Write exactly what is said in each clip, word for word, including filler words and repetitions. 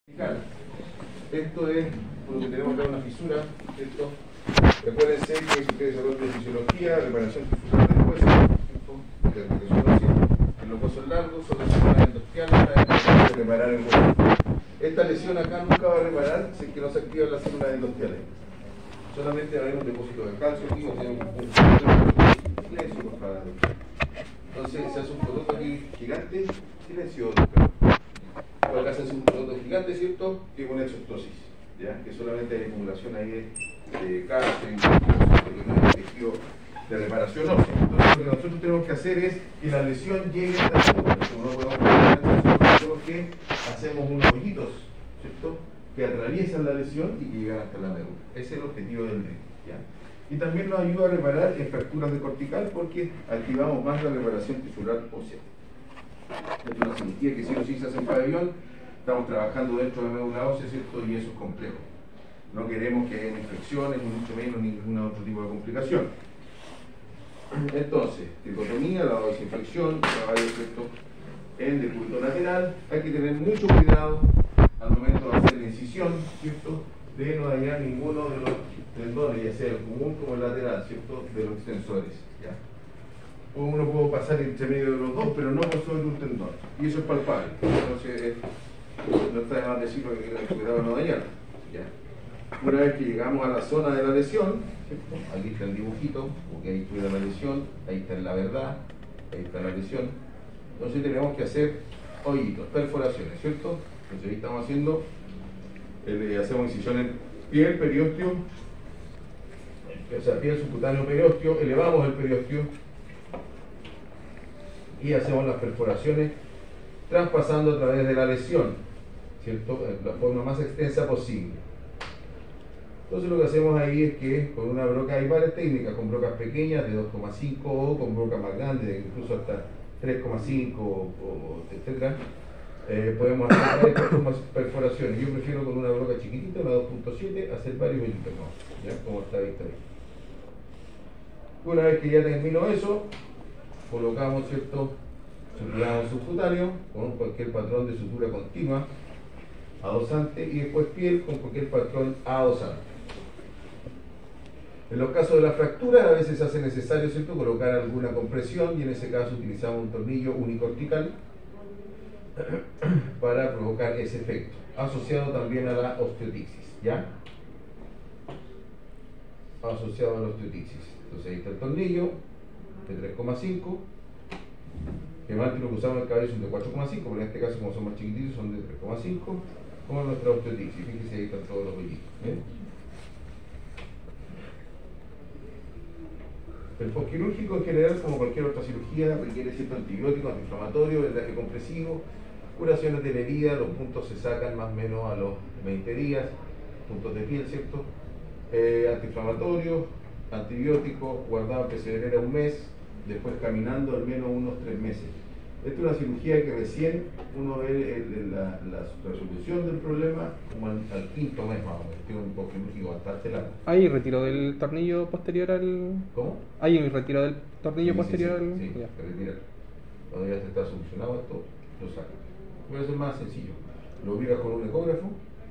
Esto es porque tenemos acá una fisura, ¿cierto? Recuérdense que si ustedes hablan de fisiología, reparación tisular del hueso, en los huesos largos son las células endosquiales para reparar el hueso. Esta lesión acá nunca va a reparar si es que no se activan las células endosquiales. Solamente va a haber un depósito de calcio aquí, o tenemos un silencio, por favor. Entonces se hace un producto aquí gigante, silencio, doctor. Acá se hace un producto gigante, ¿cierto? Que es una exostosis, ¿ya? Que solamente hay acumulación ahí de, de calcio y de tejido de reparación ósea. Entonces lo que nosotros tenemos que hacer es que la lesión llegue hasta el punto. Como no podemos tenemos que hacemos unos hoyitos, ¿cierto? Que atraviesan la lesión y que llegan hasta la médula. Ese es el objetivo del D R I, ¿ya? Y también nos ayuda a reparar en fracturas de cortical porque activamos más la reparación tisular ósea. Es una cirugía que sí o sí se hace en pabellón, estamos trabajando dentro de la médula ósea, ¿cierto? Y eso es complejo. No queremos que haya infecciones, ni mucho menos ningún otro tipo de complicación. Entonces, tricotomía, lavado de desinfección, trabajo, ¿cierto? En decúbito lateral, hay que tener mucho cuidado al momento de hacer la incisión, ¿cierto? De no dañar ninguno de los tendones, ya sea el común como el lateral, ¿cierto? De los extensores, ¿ya? Uno puede pasar entre medio de los dos, pero no por sobre un tendón. Y eso es palpable. Entonces, no está de más decirlo que hay que cuidado de no dañar. ¿Ya? Una vez que llegamos a la zona de la lesión, ¿cierto? Aquí está el dibujito, porque ahí estudia la lesión, ahí está la verdad, ahí está la lesión. Entonces tenemos que hacer hoyitos, perforaciones, ¿cierto? Entonces ahí estamos haciendo, eh, hacemos incisión en piel, periósteo, o sea, piel subcutáneo, periósteo, elevamos el periósteo y hacemos las perforaciones traspasando a través de la lesión, ¿cierto? De la forma más extensa posible. Entonces lo que hacemos ahí es que con una broca, hay varias técnicas, con brocas pequeñas de dos coma cinco o con brocas más grandes, incluso hasta tres coma cinco, etcétera. Eh, podemos hacer varias perforaciones. Yo prefiero con una broca chiquitita, una dos punto siete, hacer varios hoyitos, ¿no? ¿Ya? Como está visto ahí. Una vez que ya termino eso, colocamos, ¿cierto? Suturamos subcutáneo con cualquier patrón de sutura continua, adosante, y después piel con cualquier patrón adosante. En los casos de la fractura, a veces se hace necesario, ¿cierto?, colocar alguna compresión, y en ese caso utilizamos un tornillo unicortical para provocar ese efecto, asociado también a la osteotisis, ¿ya? Asociado a la osteotisis. Entonces ahí está el tornillo de tres coma cinco, que más que lo que usamos en el cabello son de cuatro coma cinco, pero en este caso, como son más chiquititos, son de tres coma cinco, como nuestra osteotisis. Fíjense, ahí están todos los hoyitos, ¿eh? El postquirúrgico en general, como cualquier otra cirugía, requiere cierto antibiótico, antiinflamatorio, vendaje compresivo, curaciones de la herida, los puntos se sacan más o menos a los veinte días, puntos de piel, ¿cierto? Eh, antiinflamatorio, antibiótico, guardado en pesebrera un mes, después caminando al menos unos tres meses. Esta es una cirugía que recién uno ve el, el, la, la resolución del problema como al, al quinto mes más o menos. Tiene un postquirúrgico bastante largo. ¿Hay retiro del tornillo posterior al...? ¿Cómo? ¿Hay un retiro del tornillo Sí, posterior sí, al...? sí, sí, Ya. se retira. Cuando ya se está solucionado esto, lo saca. Puede ser más sencillo. Lo ubicas con un ecógrafo,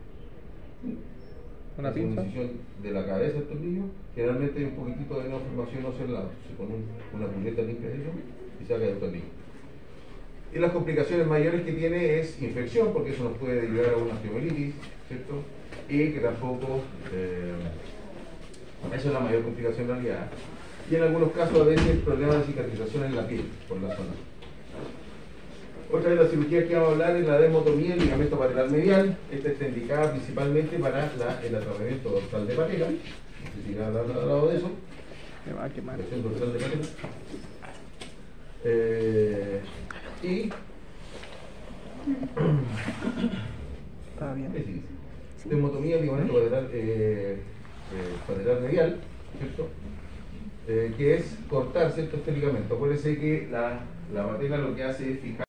Una hace pinza. una incisión de la cabeza del tornillo, generalmente hay un poquitito de neoformación hacia el lado. Se pone un, una puleta limpia de eso y saca el tornillo. Y las complicaciones mayores que tiene es infección, porque eso nos puede derivar a una osteomielitis, ¿cierto? Y que tampoco, eh, eso es la mayor complicación en realidad. Y en algunos casos a veces problemas de cicatrización en la piel, por la zona. Otra de las cirugías que vamos a hablar es la dermotomía, el ligamento patelar medial. Esta está indicada principalmente para la, el atrapamiento dorsal de patela. No sé si ya han hablado de eso. Me va a quemar. Presión dorsal de patela. Eh, y Está bien. ¿qué dice? Dermotomía, ligamento patelar, eh, eh, patelar medial, ¿cierto? Eh, que es cortar, ¿cierto?, este ligamento. Acuérdense que la, la patela lo que hace es fijar